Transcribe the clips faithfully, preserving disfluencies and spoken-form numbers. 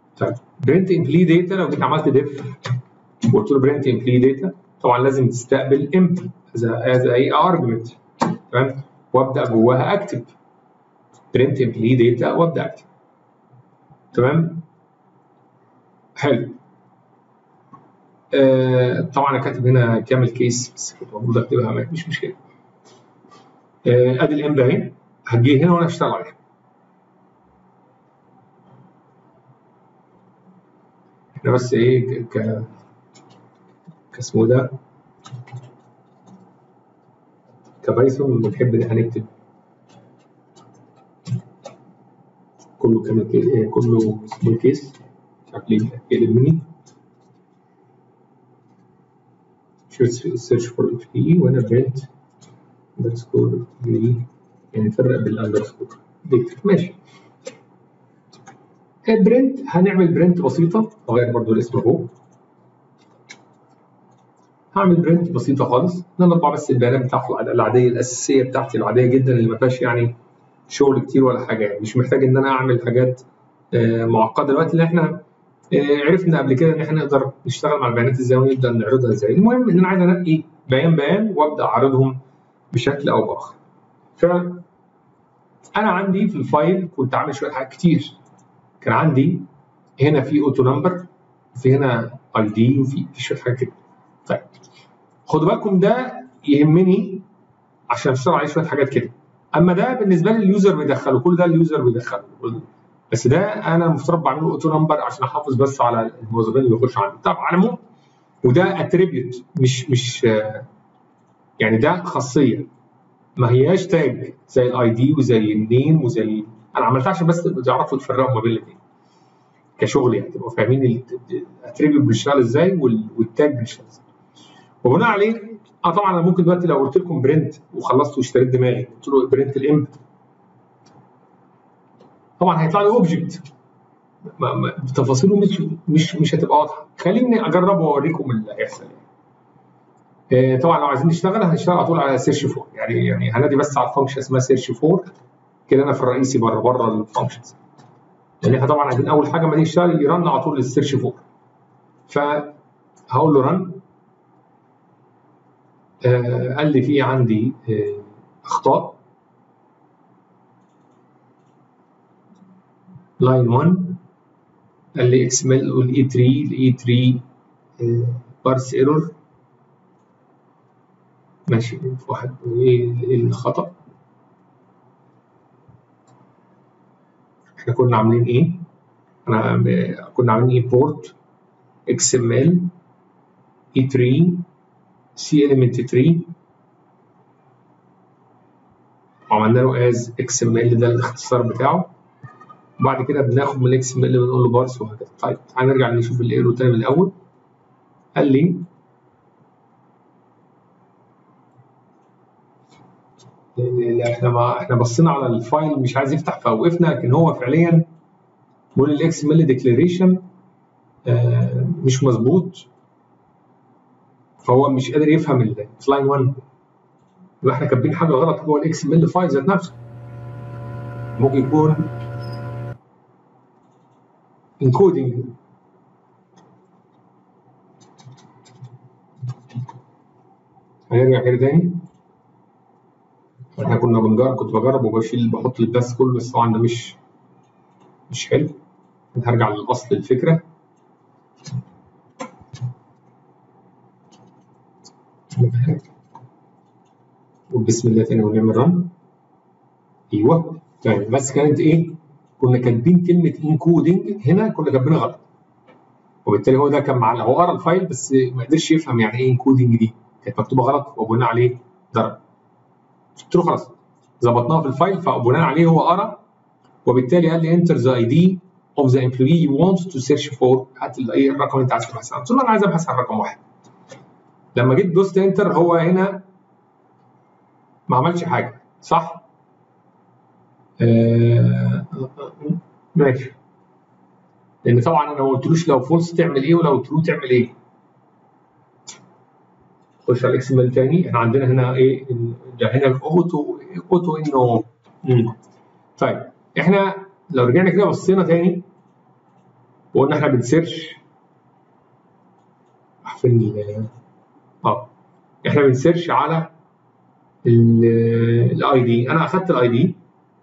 طيب برنت امبلي داتا، لو جيت عملت ديف وقلت له برنت امبلي داتا، طبعا لازم تستقبل امبلي از اي ارجمنت، تمام، وابدا جواها اكتب برنت امبلي داتا وابدا اكتب. تمام، حلو. آه طبعا انا كاتب هنا كامل كيس بس كنت المفروض اكتبها، مش مشكله. آه ادي الامب اهي، هتجي هنا وانا اشتغل عليها. احنا بس ايه ك كاسمه ده كبايثون بنحب ان احنا نكتب كله كامل كيس، كله سمول كيس، مش عارف ليه يقلب مني. سيرش فور اف اي وانا برنت اندرسكور يعني نفرق بالاندرسكور ديتا. ماشي. برنت هنعمل برنت بسيطه، اغير برضو الاسم اهو. هعمل برنت بسيطه خالص، ان انا اطبع بس البيانات بتاعته العاديه الاساسيه بتاعتي العاديه جدا اللي ما فيهاش يعني شغل كتير ولا حاجه، يعني مش محتاج ان انا اعمل حاجات معقده دلوقتي، اللي احنا عرفنا قبل كده ان احنا نقدر نشتغل مع البيانات ازاي ونبدا نعرضها ازاي. المهم ان انا عايز انقي بيان بيان وابدا اعرضهم بشكل او باخر. ف انا عندي في الفايل كنت عامل شويه حاجات كتير. كان عندي هنا في اوتو نمبر، في هنا اي دي، وفي في شويه حاجات كده. طيب خدوا بالكم ده يهمني عشان اشتغل عليه شويه حاجات كده. اما ده بالنسبه لي اليوزر بيدخله، كل ده اليوزر بيدخله، بس ده انا المفترض بعمله اوتو نمبر عشان احافظ بس على الموظفين اللي بيخشوا عندي. طبعا على العموم وده اتريبيوت، مش مش يعني ده خاصيه ما هياش تاج زي الاي دي وزي النيم وزي، انا عملتها عشان بس تعرفوا تفرقوا ما بين الاثنين كشغل، يعني تبقوا فاهمين الاتريبيوت بيشتغل ازاي والتاج بيشتغل ازاي. وبناء عليه اه طبعا انا ممكن دلوقتي لو قلت لكم برنت وخلصت واشتريت دماغي قلت له برنت الامب، طبعا هيطلع لي اوبجكت تفاصيله مش مش مش هتبقى واضحه. خليني اجربه واوريكم اللي هيحصل. يعني طبعا لو عايزين نشتغل هنشتغل على طول على سيرش فور، يعني يعني هنادي بس على الفانكشن اسمها سيرش فور كده. انا في الرئيسي بره بره الفانكشنز، لان احنا طبعا عايزين اول حاجه ما نيجي نشتغل يرن على طول السيرش فور. فهقول له رن. آه قال لي في عندي آه اخطاء. لاين واحد قال لي اكس ام ال والاي ثلاثة الاي ثلاثة بارس ايرور. ماشي واحد، ايه الخطا؟ احنا كنا عاملين ايه؟ انا كنا عاملين امبورت اكس ام ال اي ثلاثة سي element ثلاثة وعملنا له از اكس ام ال، ده الاختصار بتاعه. وبعد كده بناخد من الاكس ام ال ونقول له بارس وهكذا. طيب تعالى نرجع نشوف الايرو تاني من الاول. قال لي احنا ما احنا بصينا على الفايل مش عايز يفتح فوقفنا، لكن هو فعليا بيقول الاكس ام ال ديكلاريشن مش مظبوط، فهو مش قادر يفهم اللاين واحد. يبقى احنا كاتبين حاجه غلط جوه الاكس ام ال فايل ذات نفسه. ممكن يكون انكودنج. هنرجع كده تاني. احنا كنا بنجرب، كنت بجرب وبشيل بحط الباس كله، بس طبعا ده مش مش حلو. هرجع للاصل الفكره. وبسم الله تاني ونعمل رن. ايوه تمام، بس كانت ايه؟ كنا كاتبين كلمه انكودنج هنا كنا كاتبينها غلط، وبالتالي هو ده كان معلق. هو قرا الفايل بس ما قدرش يفهم يعني ايه انكودنج دي، كانت مكتوبه غلط وبناء عليه ضرب. قلت له خلاص ظبطناها في الفايل، فبناء عليه هو قرا، وبالتالي قال لي انتر ذا اي دي of the employee you want to search for. هات اي الرقم اللي انت عايز تبحث عنه. قلت له انا عايز ابحث عن رقم واحد. لما جيت دوست انتر هو هنا ما عملش حاجه، صح؟ آه ماشي. لان طبعا انا ما قلتلوش لو فولس تعمل ايه ولو ترو تعمل ايه. خش على الاكس ام ال تاني. احنا عندنا هنا ايه؟ ده هنا اوتو اوتو انه امم طيب احنا لو رجعنا كده بصينا تاني وقلنا احنا بنسيرش فين اه احنا بنسيرش على الاي دي. انا اخدت الاي دي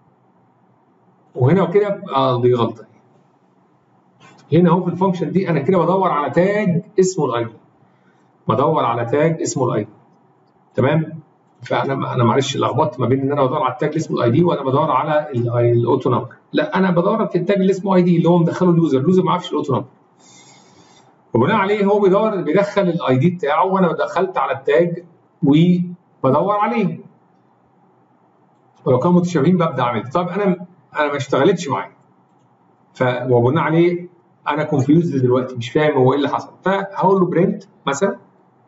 وهنا وكده اه دي غلطه. هنا اهو في الفانكشن دي انا كده بدور على تاج اسمه الاي دي، بدور على تاج اسمه الاي دي. تمام؟ فانا انا معلش لخبطت ما بين ان انا بدور على التاج اللي اسمه الاي دي وانا بدور على الاوتو نمبر. لا، انا بدور في التاج اللي اسمه اي دي اللي هو مدخله اليوزر، اليوزر ما يعرفش الاوتو نمبر. وبناء عليه هو بيدور بيدخل الاي دي بتاعه وانا دخلت على التاج وبدور عليه. ولو كانوا متشابهين ببدا اعمل. طب انا انا ما اشتغلتش معايا. ف وبناء عليه انا كونفيوزد دلوقتي مش فاهم هو ايه اللي حصل. فهقول له برنت مثلا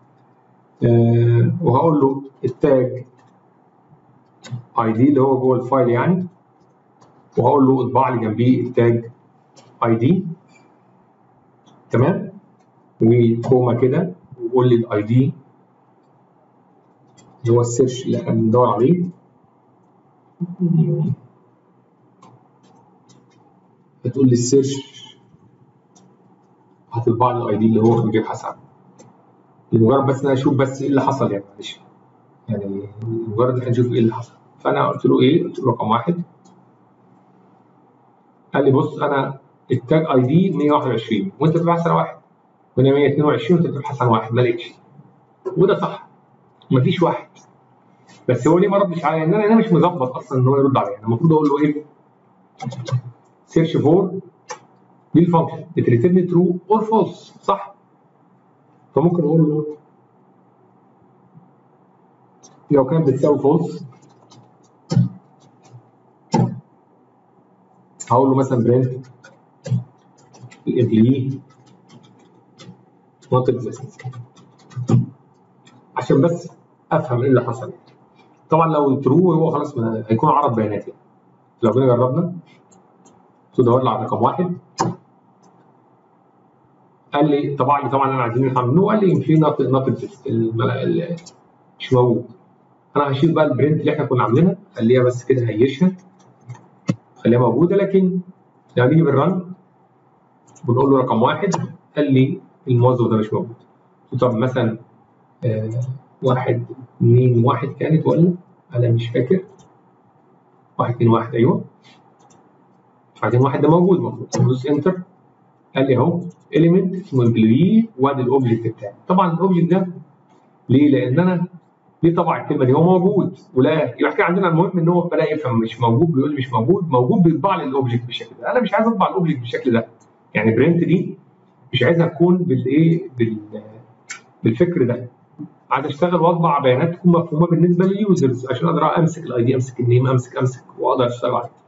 أه وهقول له التاج اي دي اللي هو جوه الفايل يعني، وهقول له اطبع لي جنبيه التاج اي دي. تمام؟ وكوما كده وقول لي الاي دي اللي هو السيرش اللي احنا بندور عليه. هتقول لي السيرش هتطبع لي الاي دي اللي هو كان بيبحث عنه. لمجرد بس ان انا اشوف بس ايه اللي حصل يعني معلش. يعني مجرد ان احنا نشوف ايه اللي حصل. فانا قلت له ايه؟ قلت له رقم واحد. قال لي بص انا التاج اي دي مية وواحد وعشرين وانت بتبحث عن واحد، وانا مية واتنين وعشرين وانت بتبحث عن واحد ما لقيتش. وده صح، مفيش واحد. بس هو ليه ما ردش عليا؟ ان انا انا مش مظبط اصلا ان هو يرد عليا. انا المفروض اقول له ايه؟ سيرش فور دي الفانكشن بتريتيرن ترو اور فولس، صح؟ فممكن اقول له لو كانت بتساوي فولس هقول له مثلا برنت الامبلوي نوت اكزيست عشان بس افهم ايه اللي حصل. طبعا لو ترو هو خلاص هيكون عرض بيانات يعني. لو جينا جربنا تدور لي على رقم واحد قال لي طبعا طبعا انا عايزين نفهم منه. قال لي في نوت نوت اكزيست مش موجود. انا هشيل بقى البرنت اللي احنا كنا عاملينها، خليها بس كده هيشها خليها موجوده. لكن لما نيجي بالرن بنقول له رقم واحد قال لي الموظف ده مش موجود. طب مثلا آه واحد اتنين واحد كانت ولا انا مش فاكر. واحد اتنين واحد ايوه. واحد اتنين واحد ده موجود المفروض. ادوس انتر قال لي اهو اليمنت اسمه امبلوي وادي الاوبجكت بتاعي. طبعا الاوبجكت ده ليه؟ لان انا ليه طبع الكلمه دي؟ هو موجود ولا يبقى كده عندنا المهم ان هو بدا يفهم مش موجود بيقول لي مش موجود، موجود بيطبع لي الاوبجكت بالشكل ده. انا مش عايز اطبع الاوبجكت بالشكل ده. يعني برنت دي مش عايزها تكون بالايه بالفكر ده. عايز اشتغل واطبع بيانات تكون مفهومه بالنسبه لليوزرز عشان اقدر امسك الاي دي امسك النيم امسك امسك واقدر اشتغل عليه.